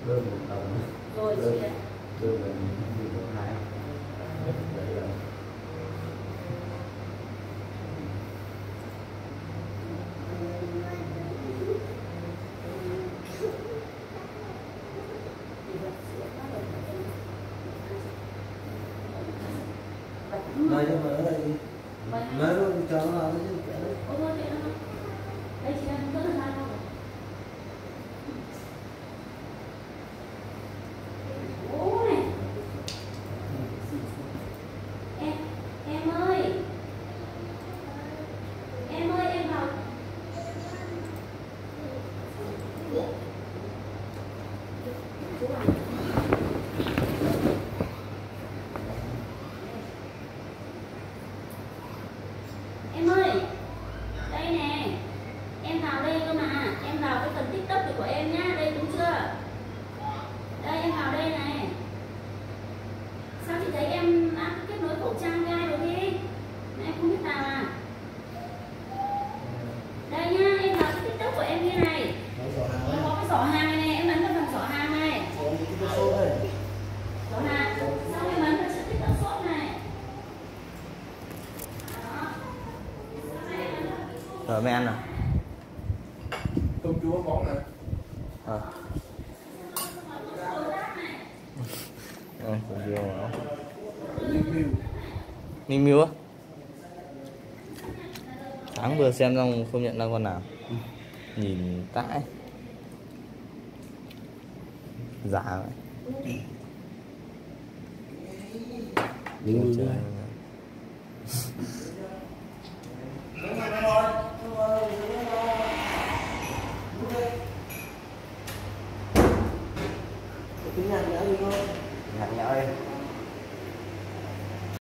đơn một đồng rồi đơn chị ạ. đơn là một hai đấy là nói cho mà ở đây nói luôn cho nó làm chứ đây chị đang rất là sao đâu. Bố này. Em ơi. Em ơi em vào. Chú à. Em ơi, đây nè, em vào đây cơ mà, em vào cái phần TikTok của em nhá, đây đúng chưa? Đây em vào đây này. Sao chị thấy em đã kết nối khẩu trang với ai rồi đi? Em không biết vào à? Đây nhá, em vào cái TikTok của em như này. Nó có cái giỏ hàng này, em ấn vào phần giỏ hàng này. Giỏ hàng, xong em ấn vào chữ TikTok shop này. Rồi mới ăn à? tôm chúa món này Tôm chúa hả? review Miu Miu á? Sáng vừa xem xong không nhận ra con nào. Nhìn tãi. Giả vậy. Miu Miu cái nhà đã đi thôi.